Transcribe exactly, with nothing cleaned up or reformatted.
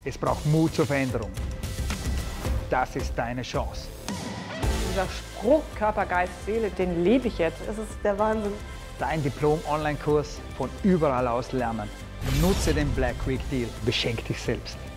Es braucht Mut zur Veränderung. Das ist deine Chance. Dieser Spruch Körper, Geist, Seele, den lebe ich jetzt. Es ist der Wahnsinn. Dein Diplom-Online-Kurs von überall aus lernen. Nutze den Black Week Deal. Beschenk dich selbst.